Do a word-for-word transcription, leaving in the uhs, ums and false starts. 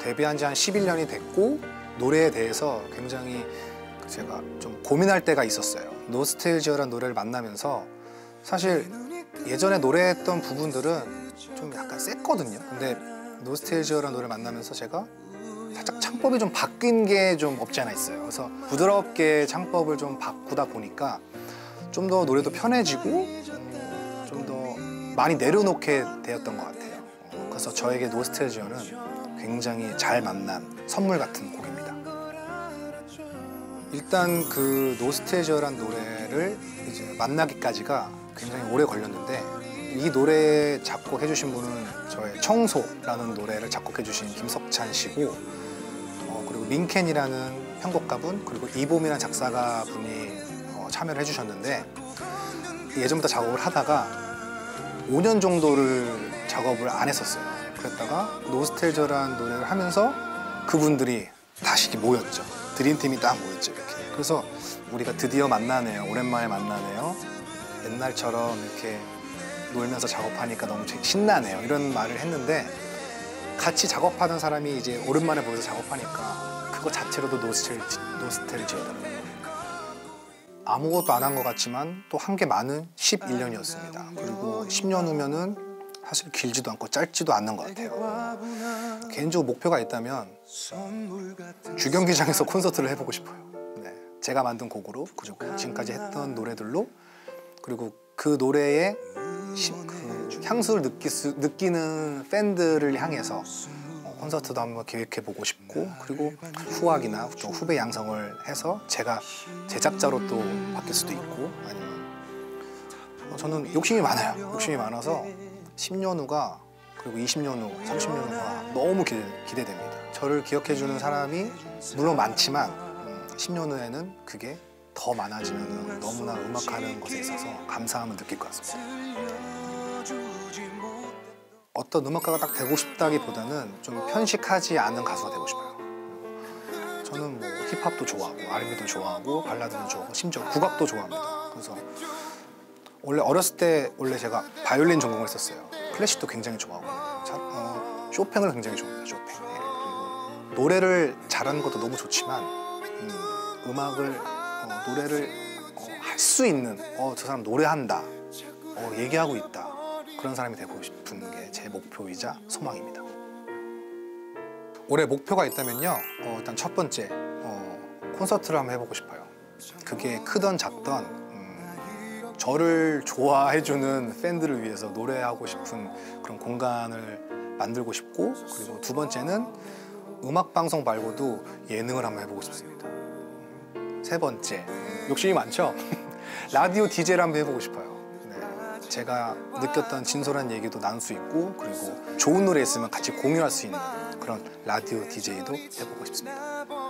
데뷔한 지 한 십일 년이 됐고 노래에 대해서 굉장히 제가 좀 고민할 때가 있었어요. 노스텔지어라는 노래를 만나면서 사실 예전에 노래했던 부분들은 좀 약간 셌거든요. 근데 노스텔지어라는 노래를 만나면서 제가 살짝 창법이 좀 바뀐 게 좀 없지 않아 있어요. 그래서 부드럽게 창법을 좀 바꾸다 보니까 좀 더 노래도 편해지고 음, 좀 더 많이 내려놓게 되었던 것 같아요. 어, 그래서 저에게 노스텔지어는 굉장히 잘 만난 선물 같은 곡입니다. 일단 그 노스텔지어란 노래를 이제 만나기까지가 굉장히 오래 걸렸는데 이 노래 작곡해 주신 분은 저의 청소라는 노래를 작곡해 주신 김석찬 씨고 어, 그리고 민켄이라는 편곡가분 그리고 이봄이라는 작사가분이 어, 참여를 해주셨는데 예전부터 작업을 하다가 오 년 정도를 작업을 안 했었어요. 그랬다가 노스텔지어라는 노래를 하면서 그분들이 다시 모였죠. 드림팀이 딱 모였죠. 이렇게. 그래서 우리가 드디어 만나네요. 오랜만에 만나네요. 옛날처럼 이렇게 놀면서 작업하니까 너무 신나네요. 이런 말을 했는데 같이 작업하던 사람이 이제 오랜만에 보여서 작업하니까 그거 자체로도 노스텔지, 노스텔지어더라고요. 아무것도 안 한 것 같지만 또 한 게 많은 십일 년이었습니다. 그리고 십 년 후면은 사실 길지도 않고 짧지도 않는 것 같아요. 개인적으로 목표가 있다면 주경기장에서 콘서트를 해보고 싶어요. 네, 제가 만든 곡으로 그리고 지금까지 했던 노래들로 그리고 그 노래의 시, 그 향수를 느낄 수, 느끼는 팬들을 향해서 어, 콘서트도 한번 기획해보고 싶고 그리고 후학이나 좀 후배 양성을 해서 제가 제작자로 또 바뀔 수도 있고 아니면 어, 저는 욕심이 많아요. 욕심이 많아서 십 년 후가 그리고 이십 년 후, 삼십 년 후가 너무 기대, 기대됩니다. 저를 기억해주는 사람이 물론 많지만 음, 십 년 후에는 그게 더 많아지면 너무나 음악하는 것에 있어서 감사함을 느낄 것 같습니다. 어떤 음악가가 딱 되고 싶다기보다는 좀 편식하지 않은 가수가 되고 싶어요. 저는 뭐 힙합도 좋아하고 알앤비도 좋아하고 발라드도 좋아하고 심지어 국악도 좋아합니다. 그래서 원래 어렸을 때 원래 제가 바이올린 전공을 했었어요. 클래식도 굉장히 좋아하고 자, 어, 쇼팽을 굉장히 좋아합니다. 쇼팽. 예, 그리고 노래를 잘하는 것도 너무 좋지만 음, 음악을 어, 노래를 어, 할 수 있는 어, 저 사람 노래한다 어, 얘기하고 있다 그런 사람이 되고 싶은 게 제 목표이자 소망입니다. 올해 목표가 있다면요 어, 일단 첫 번째 어, 콘서트를 한번 해보고 싶어요. 그게 크던 작던 음, 저를 좋아해주는 팬들을 위해서 노래하고 싶은 그런 공간을 만들고 싶고 그리고 두 번째는 음악방송 말고도 예능을 한번 해보고 싶습니다. 세 번째, 욕심이 많죠? 라디오 디제이를 한번 해보고 싶어요. 네, 제가 느꼈던 진솔한 얘기도 나눌 수 있고 그리고 좋은 노래 있으면 같이 공유할 수 있는 그런 라디오 디제이도 해보고 싶습니다.